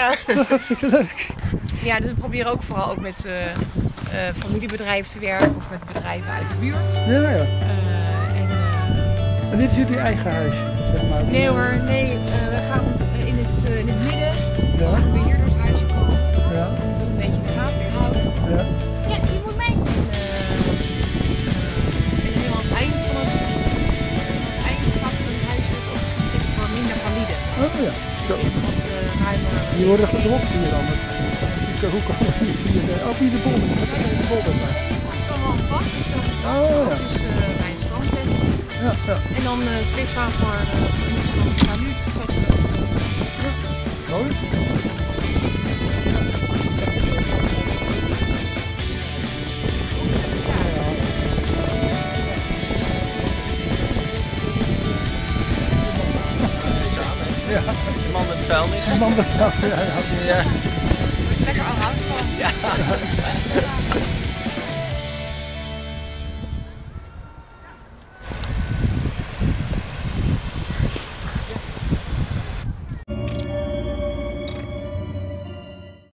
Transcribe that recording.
Ja. Hartstikke leuk. Ja, dus we proberen ook vooral ook met familiebedrijven te werken of met bedrijven uit de buurt. Ja, ja. En dit is jullie eigen huisje, zeg maar? Nee hoor, nee. We gaan in het midden. Ja. Een beheerdershuisje komen. Ja. Om een beetje in de gaten te houden. Ja. Ja, die moet mee. En helemaal aan het eind van het eind staat er een huisje dat ook geschikt voor minder valide. Oh ja. Zo. Dus wat ruimer. Die worden gedropt hier anders. Hoe komen die hier? Oh, hier de bolder. De bolder. Het is allemaal een bak, dus dat Oh ja. is bij een strandtent. Ja, ja. En dan speciaal voor salut. Mooi. Ja. De man met vuilnis. De man bestaat. Ja, ja. Ja. Lekker al hout van. Ja.